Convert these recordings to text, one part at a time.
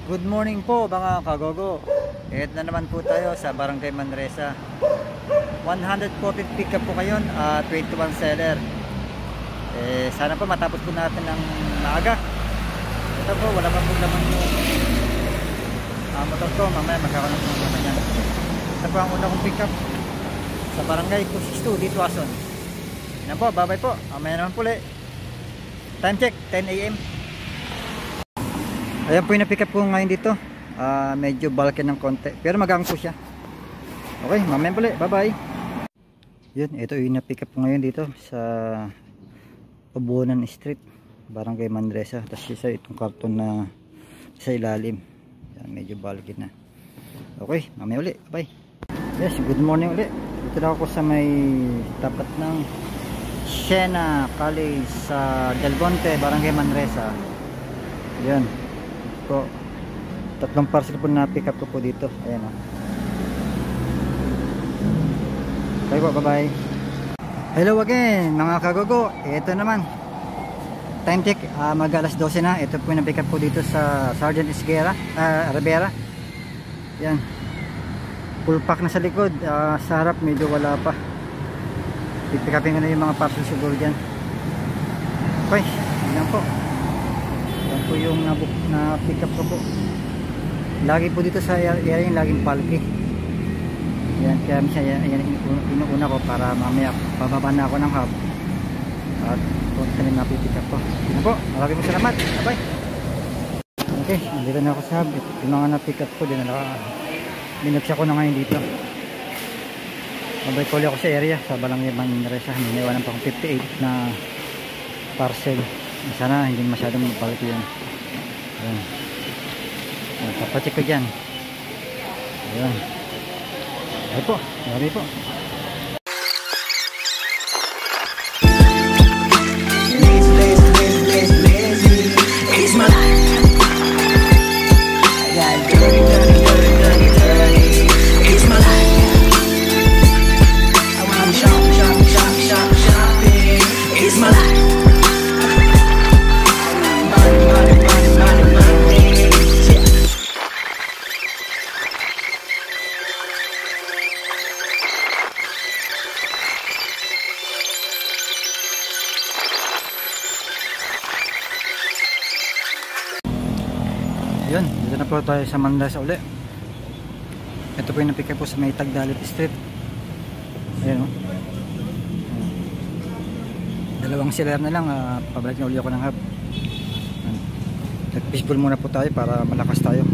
Good morning po mga kagogo. Ito na naman po tayo sa Barangay Manresa. 140 pick up po ngayon, 21 seller. Sana po matapos po natin ng maaga. Ito po, wala pa po laman yung motor ko. Mamaya magkakaroon po ng laman yan. Ito po ang una kong pick up sa Barangay 262 dito Ason. Yan po, bye bye po. Mamaya naman po ulit. Time check, 10 AM. Ayan po yung na-pick up ko ngayon dito. Medyo bulky ng konti, pero magang po siya. Okay, mamaya pala, bye bye. Yun, ito yung na-pick up ko ngayon dito sa Ubunan Street, Barangay Manresa. Tapos isa itong karton na sa ilalim. Yan, medyo bulky na. Okay, mamaya ulit, bye. Yes, good morning ulit. Dito na ako sa may tapat ng Siena College sa Del Monte, Barangay Manresa. Yan po, tatlong parcel po na pick up ko po dito. Ayan o. Okay po, bye bye. Hello again mga kagogo. Ito naman, time check, mag alas 12 na. Ito po yung na pick up po dito sa Sergeant Rivera. Yan, full pack na sa likod. Sa harap medyo wala pa. Pick upin ko na yung mga parcel siguro dyan. Okay, yan po. Yan po yung na pick up ko po. Lagi po dito sa area yung laging palki. Yan, kaya yan inuuna ko para mamaya pababa na ako ng hub at punta na napipick up ko. Yan po, maraming po salamat. Bye bye. Okay, nandito na ako sa hub. Yung mga na-pick up ko din na binagsak ko na ngayon dito. Mabay ko ulit ako sa area sa Barangay Manresa. Niniwanan pa akong 58 na parcel. Sana hindi masyadong magpalaki yan. Ayan, papacheck ko dyan. Ayan, ay po, marami po. It's my life. I got dirty, dirty, dirty, dirty, dirty. It's my life. I wanna shop, shop, shop, shop, shopping. It's my life. Yun, dito na po tayo sa Manresa uli. Ito po yung napick up po sa may Tagdalit Street. Ayan o. Dalawang seller na lang, pabalik na uli ako ng hub. Nag-fishbowl muna po tayo para malakas tayo.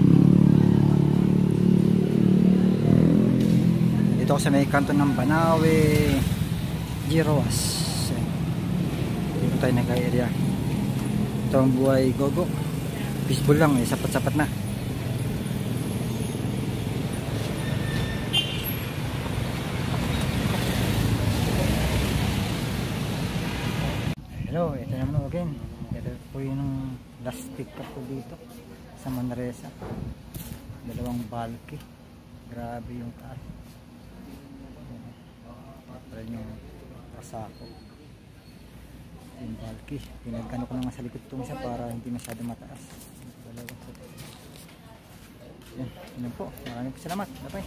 Dito ako sa may kanto ng Banawe, Giroas. Dito tayo nag-area. Ito ang buhay gogo. Fishbowl lang, sapat-sapat na. Hello, ito naman again. Ito po yung last pick up ko dito sa Manresa. Dalawang bulky. Grabe yung taas. Tapos yung pasako. Yung bulky. Pinagkano ko naman sa likod itong isa para hindi masyado mataas. Yan, yun po. Maraming salamat. Bye-bye.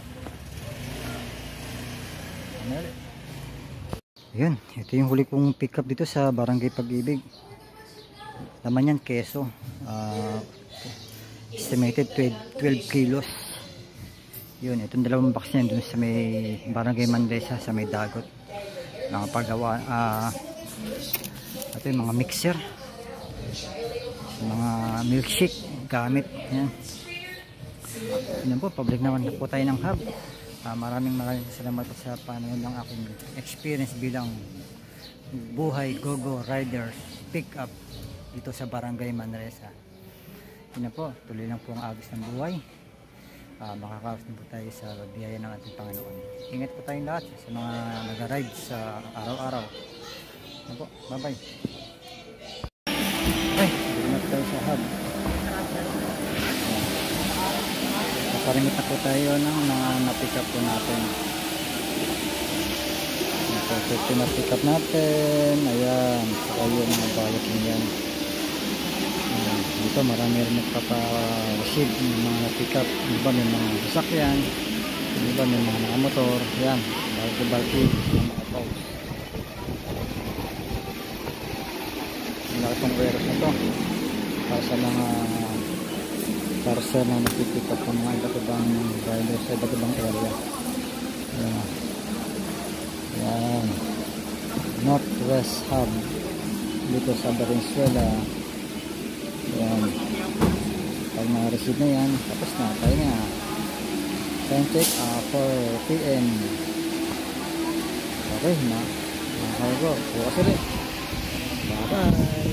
Yun, ito yung huli kong pick up dito sa Barangay Pag-ibig. Laman yan, keso. Estimated 12 kilos. Yun, itong dalawang box yan dun sa may Barangay Manresa, sa may Dagot. Nakapagawa, ito yung mga mixer, mga milkshake gamit. Yan. Yan po, public naman po tayo ng hub. Maraming salamat sa panonood ng aking experience bilang buhay gogo riders pick up dito sa Barangay Manresa. Yun po, tuloy lang po ang agos ng buhay. Makakaos din po tayo sa biyaya ng ating Panginoon. Ingat po tayong lahat sa mga nag-ride sa araw-araw. Yan po, bye bye. Okay, ingat po tayo sa hub. Parimit na po tayo ng mga na-pick up po natin. Ito na-pick up natin. Ayan, saka yung mga bayot niyan. Dito marami rin nagpapa receive ng mga pick-up, yung iba may mga sasakyan, yung iba may mga nakamotor. Yan, balki-balki ng mga post. Ang laki pang warehouse na to para sa mga parcel na nagpipick up ng mga iba't ibang rider sa iba't ibang area. Yan. Yan. Northwest Hub dito sa Valenzuela. Yan. Pag na-receive na yan, tapos na tayo na. Time check 4 PM. Okay na. Mga cargo, bukas ulit. Bye bye.